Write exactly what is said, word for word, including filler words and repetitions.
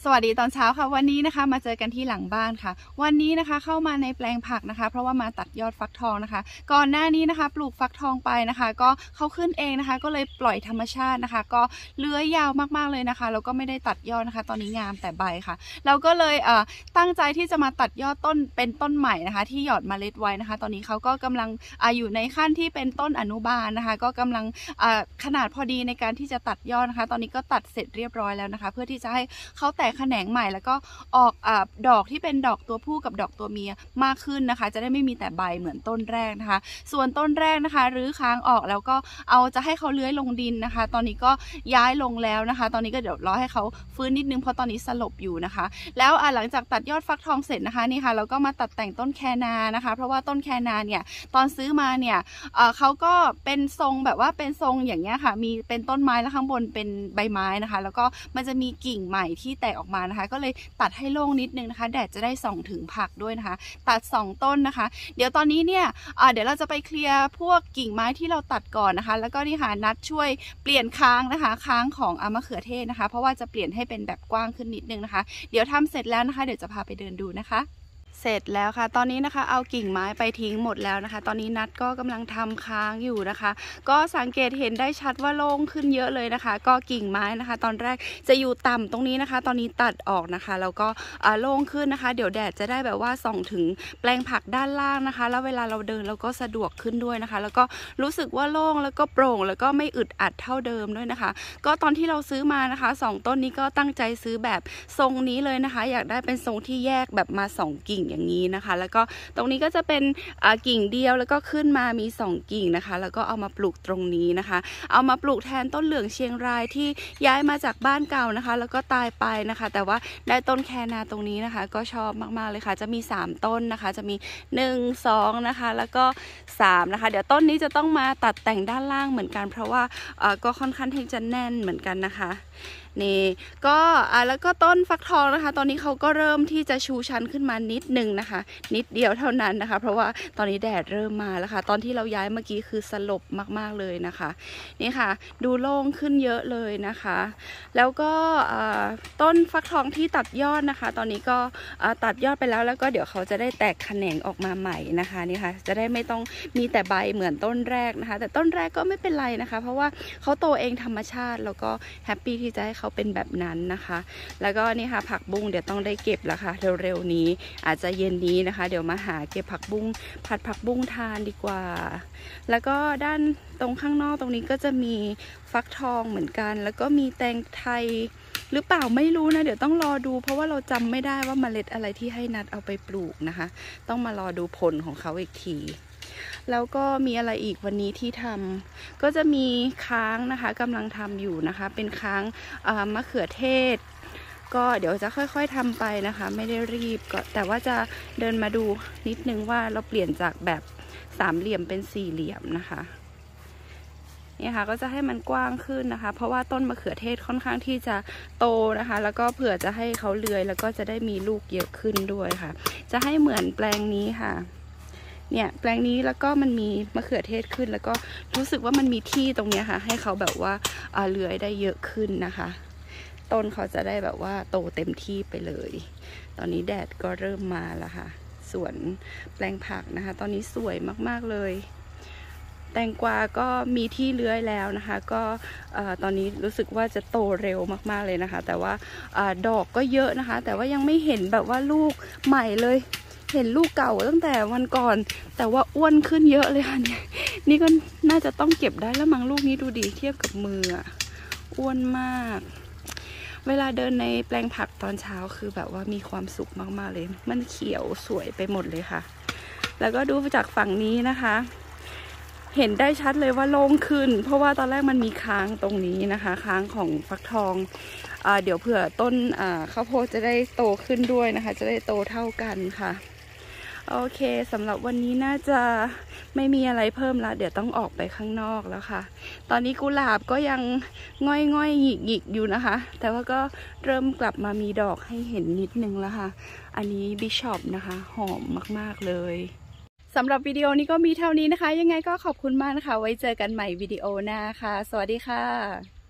สวัสดีตอนเช้าค่ะวันนี้นะคะมาเจอกันที่หลังบ้านค่ะวันนี้นะคะเข้ามาในแปลงผักนะคะเพราะว่ามาตัดยอดฟักทองนะคะก่อนหน้านี้นะคะปลูกฟักทองไปนะคะก็เขาขึ้นเองนะคะก็เลยปล่อยธรรมชาตินะคะก็เลื้อยยาวมากๆเลยนะคะแล้วก็ไม่ได้ตัดยอดนะคะตอนนี้งามแต่ใบค่ะเราก็เลยเอ่อตั้งใจที่จะมาตัดยอดต้นเป็นต้นใหม่นะคะที่หยอดเมล็ดไว้นะคะตอนนี้เขาก็กำลังอ่าอยู่ในขั้นที่เป็นต้นอนุบาลนะคะก็กำลังอ่าขนาดพอดีในการที่จะตัดยอดนะคะตอนนี้ก็ตัดเสร็จเรียบร้อยแล้วนะคะเพื่อที่จะให้เขาแตกแขนงใหม่แล้วก็ออกอ่าดอกที่เป็นดอกตัวผู้กับดอกตัวเมียมากขึ้นนะคะจะได้ไม่มีแต่ใบเหมือนต้นแรกนะคะส่วนต้นแรกนะคะรื้อค้างออกแล้วก็เอาจะให้เขาเลื้อยลงดินนะคะตอนนี้ก็ย้ายลงแล้วนะคะตอนนี้ก็เดี๋ยวรอให้เขาฟื้นนิดนึงเพราะตอนนี้สลบอยู่นะคะแล้วหลังจากตัดยอดฟักทองเสร็จนะคะนี่ค่ะเราก็มาตัดแต่งต้นแคนานะคะเพราะว่าต้นแคนาเนี่ยตอนซื้อมาเนี่ยเอ่อเขาก็เป็นทรงแบบว่าเป็นทรงอย่างเงี้ยค่ะมีเป็นต้นไม้แล้วข้างบนเป็นใบไม้นะคะแล้วก็มันจะมีกิ่งใหม่ที่แตกออกมานะคะก็เลยตัดให้โล่งนิดนึงนะคะแดดจะได้ส่องถึงผักด้วยนะคะตัดสองต้นนะคะเดี๋ยวตอนนี้เนี่ยเดี๋ยวเราจะไปเคลียร์พวกกิ่งไม้ที่เราตัดก่อนนะคะแล้วก็นี่ค่ะนัดช่วยเปลี่ยนค้างนะคะค้างของมะเขือเทศนะคะเพราะว่าจะเปลี่ยนให้เป็นแบบกว้างขึ้นนิดนึงนะคะเดี๋ยวทำเสร็จแล้วนะคะเดี๋ยวจะพาไปเดินดูนะคะเสร็จแล้วค่ะตอนนี้นะคะเอากิ่งไม้ไปทิ้งหมดแล้วนะคะตอนนี้นัดก็กำลังทำค้างอยู่นะคะก็สังเกตเห็นได้ชัดว่าโล่งขึ้นเยอะเลยนะคะก็กิ่งไม้นะคะตอนแรกจะอยู่ต่ำตรงนี้นะคะตอนนี้ตัดออกนะคะแล้วก็โล่งขึ้นนะคะเดี๋ยวแดดจะได้แบบว่าส่องถึงแปลงผักด้านล่างนะคะแล้วเวลาเราเดินเราก็สะดวกขึ้นด้วยนะคะแล้วก็รู้สึกว่าโล่งแล้วก็โปร่งแล้วก็ไม่อึดอัดเท่าเดิมด้วยนะคะก็ตอนที่เราซื้อมานะคะสองต้นนี้ก็ตั้งใจซื้อแบบทรงนี้เลยนะคะอยากได้เป็นทรงที่แยกแบบมาสองกิ่งอย่างนี้นะคะแล้วก็ตรงนี้ก็จะเป็นกิ่งเดียวแล้วก็ขึ้นมามีสองกิ่งนะคะแล้วก็เอามาปลูกตรงนี้นะคะเอามาปลูกแทนต้นเหลืองเชียงรายที่ย้ายมาจากบ้านเก่านะคะแล้วก็ตายไปนะคะแต่ว่าได้ต้นแคนาตรงนี้นะคะก็ชอบมากๆเลยค่ะจะมีสามต้นนะคะจะมีหนึ่ง สองนะคะแล้วก็สามนะคะเดี๋ยวต้นนี้จะต้องมาตัดแต่งด้านล่างเหมือนกันเพราะว่าก็ค่อนข้างที่จะแน่นเหมือนกันนะคะนี่ก็อ่าแล้วก็ต้นฟักทองนะคะตอนนี้เขาก็เริ่มที่จะชูชันขึ้นมานิดนึงนะคะนิดเดียวเท่านั้นนะคะเพราะว่าตอนนี้แดดเริ่มมาแล้วค่ะตอนที่เราย้ายเมื่อกี้คือสลบมากๆเลยนะคะนี่ค่ะดูโล่งขึ้นเยอะเลยนะคะแล้วก็ต้นฟักทองที่ตัดยอดนะคะตอนนี้ก็ตัดยอดไปแล้วแล้วก็เดี๋ยวเขาจะได้แตกแขนงออกมาใหม่นะคะนี่ค่ะจะได้ไม่ต้องมีแต่ใบเหมือนต้นแรกนะคะแต่ต้นแรกก็ไม่เป็นไรนะคะเพราะว่าเขาโตเองธรรมชาติแล้วก็แฮปปี้ที่จะให้เขาเป็นแบบนั้นนะคะแล้วก็นี่ค่ะผักบุ้งเดี๋ยวต้องได้เก็บแล้วค่ะเร็วๆนี้อาจจะเย็นนี้นะคะเดี๋ยวมาหาเก็บผักบุ้งผัดผักบุ้งทานดีกว่าแล้วก็ด้านตรงข้างนอกตรงนี้ก็จะมีฟักทองเหมือนกันแล้วก็มีแตงไทยหรือเปล่าไม่รู้นะเดี๋ยวต้องรอดูเพราะว่าเราจำไม่ได้ว่าเมล็ดอะไรที่ให้นัดเอาไปปลูกนะคะต้องมารอดูผลของเขาอีกทีแล้วก็มีอะไรอีกวันนี้ที่ทำก็จะมีค้างนะคะกำลังทำอยู่นะคะเป็นค้างมะเขือเทศก็เดี๋ยวจะค่อยๆทำไปนะคะไม่ได้รีบก็แต่ว่าจะเดินมาดูนิดนึงว่าเราเปลี่ยนจากแบบสามเหลี่ยมเป็นสี่เหลี่ยมนะคะนี่ค่ะก็จะให้มันกว้างขึ้นนะคะเพราะว่าต้นมะเขือเทศค่อนข้างที่จะโตนะคะแล้วก็เผื่อจะให้เขาเลื้อยแล้วก็จะได้มีลูกเยอะขึ้นด้วยค่ะจะให้เหมือนแปลงนี้ค่ะเนี่ยแปลงนี้แล้วก็มันมีมะเขือเทศขึ้นแล้วก็รู้สึกว่ามันมีที่ตรงนี้ค่ะให้เขาแบบว่าเลื้อยได้เยอะขึ้นนะคะต้นเขาจะได้แบบว่าโตเต็มที่ไปเลยตอนนี้แดดก็เริ่มมาแล้วค่ะส่วนแปลงผักนะคะตอนนี้สวยมากๆเลยแตงกวาก็มีที่เลื้อยแล้วนะคะก็ตอนนี้รู้สึกว่าจะโตเร็วมากๆเลยนะคะแต่ว่าดอกก็เยอะนะคะแต่ว่ายังไม่เห็นแบบว่าลูกใหม่เลยเห็นลูกเก่าตั้งแต่วันก่อนแต่ว่าอ้วนขึ้นเยอะเลยค่ะเนี่ยนี่ก็น่าจะต้องเก็บได้แล้วมั้งลูกนี้ดูดีเทียบกับมืออ้วนมากเวลาเดินในแปลงผักตอนเช้าคือแบบว่ามีความสุขมากๆเลยมันเขียวสวยไปหมดเลยค่ะแล้วก็ดูจากฝั่งนี้นะคะเห็นได้ชัดเลยว่าโล่งขึ้นเพราะว่าตอนแรกมันมีค้างตรงนี้นะคะค้างของฟักทองอ่าเดี๋ยวเผื่อต้นอ่าข้าวโพดจะได้โตขึ้นด้วยนะคะจะได้โตเท่ากันค่ะโอเคสำหรับวันนี้น่าจะไม่มีอะไรเพิ่มละเดี๋ยวต้องออกไปข้างนอกแล้วค่ะตอนนี้กุหลาบก็ยังง่อยง่อยหยิกหยิกอยู่นะคะแต่ว่าก็เริ่มกลับมามีดอกให้เห็นนิดนึงแล้วค่ะอันนี้บิชอปนะคะหอมมากๆเลยสำหรับวิดีโอนี้ก็มีเท่านี้นะคะยังไงก็ขอบคุณมากนะคะไว้เจอกันใหม่วิดีโอหน้าค่ะสวัสดีค่ะ